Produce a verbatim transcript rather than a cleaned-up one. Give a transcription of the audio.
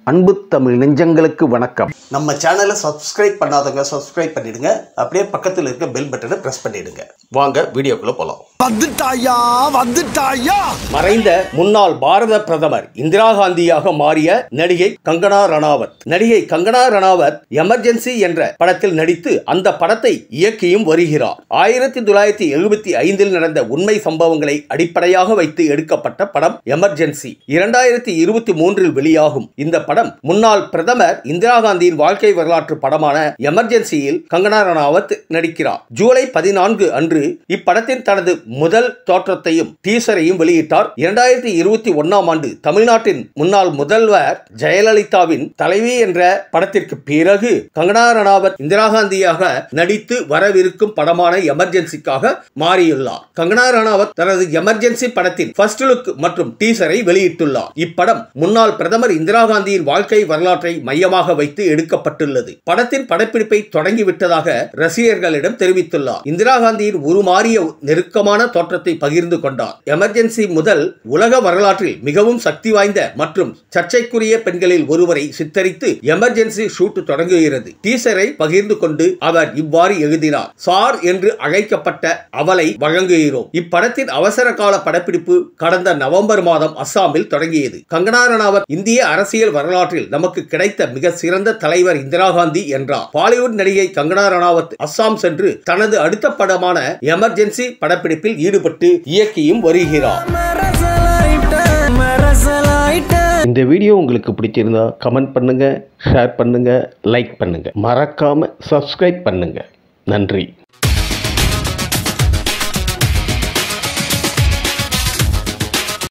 அன்பு தமிழ் நெஞ்சங்களுக்கு வணக்கம். நம்ம சேனலை சப்ஸ்கிரைப் பண்ணாதவங்க சப்ஸ்கிரைப் பண்ணிடுங்க. அப்படியே பக்கத்தில் இருக்க பெல் பட்டனை பிரஸ் பண்ணிடுங்க. வாங்க வீடியோக்குள்ள போலாம். வந்துட்டாயா வந்துட்டாயா. மறைந்த முன்னாள் பாரத பிரதமர் இந்திரா காந்தியாக மாறிய நடிகை கங்கனா ரணாவத். நடிகை கங்கனா ரணாவத் எமர்ஜென்சி என்ற படத்தில் நடித்து அந்த படத்தை இயக்கியும் வருகிறார். ஆயிரத்தி தொள்ளாயிரத்தி எழுபத்தி ஐந்தில் நடந்த உண்மை சம்பவங்களை அடிப்படையாக வைத்து எடுக்கப்பட்ட படம் எமர்ஜென்சி. இரண்டாயிரத்தி இருபத்தி மூன்றில் வெளியாகும் இந்த படம் முன்னாள் பிரதமர் இந்திரா காந்தியின் வாழ்க்கை வரலாற்று படமான எமர்ஜென்சியில் கங்கனா ரணாவத் நடிக்கிறார். ஜூலை பதினான்கு அன்று இப்படத்தின் தனது முதல் தோற்றத்தையும் டீசரையும் வெளியிட்டார். இரண்டாயிரத்தி இருபத்தி ஒன்னாம் ஆண்டு தமிழ்நாட்டின் முன்னாள் முதல்வர் ஜெயலலிதாவின் தலைவி என்ற படத்திற்கு பிறகு கங்கனா ரணாவத் இந்திரா காந்தியாக நடித்து வரவிருக்கும் படமான எமர்ஜென்சிக்காக மாறியுள்ளார். கங்கனா ரணாவத் தனது எமர்ஜென்சி படத்தின் ஃபர்ஸ்ட் லுக் மற்றும் டீசரை வெளியிட்டுள்ளார். இப்படம் முன்னாள் பிரதமர் இந்திரா காந்தியின் வாழ்க்கை வரலாற்றை மையமாக வைத்து எடுக்கப்பட்டுள்ளது. படத்தின் படப்பிடிப்பை தொடங்கிவிட்டதாக ரசிகர்களிடம் தெரிவித்துள்ளார். இந்திரா காந்தியின் உருமாறிய நெருக்கமான தோற்றத்தை பகிர்ந்து கொண்டார். எமர்ஜென்சி முதல் உலக வரலாற்றில் மிகவும் சக்தி வாய்ந்த மற்றும் சர்ச்சைக்குரிய பெண்களில் ஒருவரை சித்தரித்து எமர்ஜென்சி ஷூட் தொடங்குகிறது. டீசரை பகிர்ந்து கொண்டு அவர் இவ்வாறு எழுதினார். சார் என்று அழைக்கப்பட்ட அவளை வழங்குகிறோம். இப்படத்தின் அவசர கால படப்பிடிப்பு கடந்த நவம்பர் மாதம் அஸ்ஸாமில் தொடங்கியது. கங்கனா ரணாவத் இந்திய அரசியல் வரலாற்றில் நமக்கு கிடைத்த மிக சிறந்த தலைவர் இந்திரா காந்தி என்றார். பாலிவுட் நடிகை கங்கனா ரணாவத் அஸ்ஸாம் சென்று தனது அடுத்த படமான எமர்ஜென்சி படப்பிடிப்பில் ஈடுபட்டு இயக்கியும் வருகிறார். இந்த வீடியோ உங்களுக்கு பிடிச்சிருந்தா கமெண்ட் பண்ணுங்க, ஷேர் பண்ணுங்க, லைக் பண்ணுங்க. மறக்காம சப்ஸ்கிரைப் பண்ணுங்க. நன்றி.